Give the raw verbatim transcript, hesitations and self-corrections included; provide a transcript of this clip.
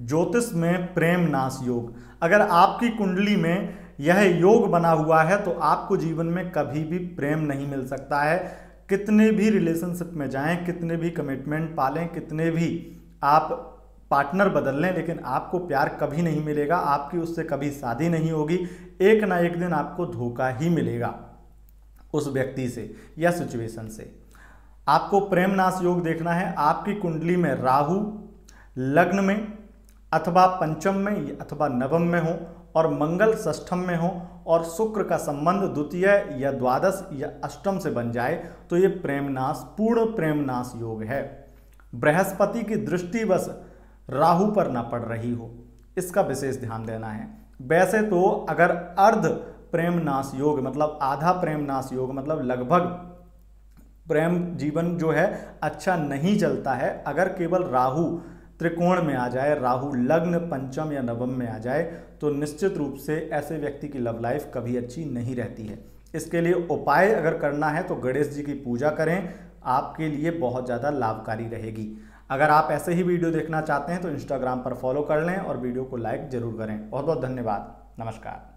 ज्योतिष में प्रेम नाश योग। अगर आपकी कुंडली में यह योग बना हुआ है तो आपको जीवन में कभी भी प्रेम नहीं मिल सकता है। कितने भी रिलेशनशिप में जाएं, कितने भी कमिटमेंट पालें, कितने भी आप पार्टनर बदल लें, लेकिन आपको प्यार कभी नहीं मिलेगा। आपकी उससे कभी शादी नहीं होगी। एक ना एक दिन आपको धोखा ही मिलेगा उस व्यक्ति से या सिचुएशन से। आपको प्रेम नाश योग देखना है। आपकी कुंडली में राहु लग्न में अथवा पंचम में अथवा नवम में हो और मंगल षष्ठम में हो और शुक्र का संबंध द्वितीय या द्वादश या अष्टम से बन जाए तो ये प्रेम नाश पूर्ण प्रेम नाश योग है। बृहस्पति की दृष्टि बस राहु पर न पड़ रही हो, इसका विशेष ध्यान देना है। वैसे तो अगर अर्ध प्रेम नाश योग मतलब आधा प्रेम नाश योग मतलब लगभग प्रेम जीवन जो है अच्छा नहीं चलता है, अगर केवल राहु त्रिकोण में आ जाए, राहु लग्न पंचम या नवम में आ जाए तो निश्चित रूप से ऐसे व्यक्ति की लव लाइफ कभी अच्छी नहीं रहती है। इसके लिए उपाय अगर करना है तो गणेश जी की पूजा करें, आपके लिए बहुत ज़्यादा लाभकारी रहेगी। अगर आप ऐसे ही वीडियो देखना चाहते हैं तो इंस्टाग्राम पर फॉलो कर लें और वीडियो को लाइक जरूर करें। बहुत बहुत धन्यवाद। नमस्कार।